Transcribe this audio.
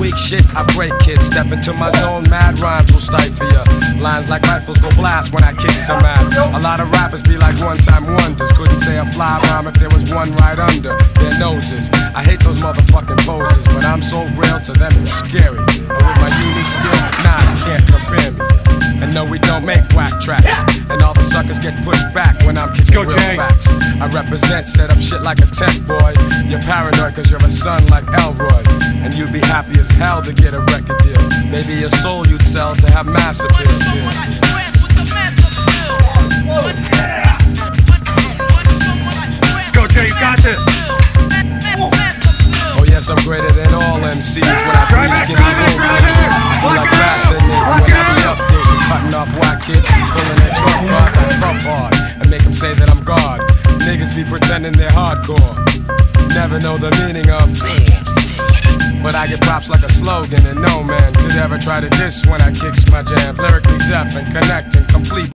weak shit, I break kids. Step into my zone, mad rhymes will stifle ya. Lines like rifles go blast when I kick some ass. A lot of rappers be like one-time wonders. Couldn't say a fly rhyme if there was one right under their noses. I hate those motherfucking poses, but I'm so real to them it's scary. And with my unique skills, nah, you can't compare me. And no, we don't make whack tracks. And all the suckers get pushed back when I'm kicking real facts. I represent, set up shit like a tent boy. You're paranoid cause you're a son like Elroy. And you'd be happy as hell to get a record deal. Maybe your soul you'd sell to have mass appeal. Go Jay, you got this. Oh yes, I'm greater than all MCs. When I please, give me room, please. I be like fascinating when I be updating, cutting off white kids, pulling their trump cards. I thump hard and make them say that I'm God. Niggas be pretending they're hardcore, never know the meaning of. But I get props like a slogan, and no man could ever try to diss when I kicks my jams. Lyrically deaf and connect and complete.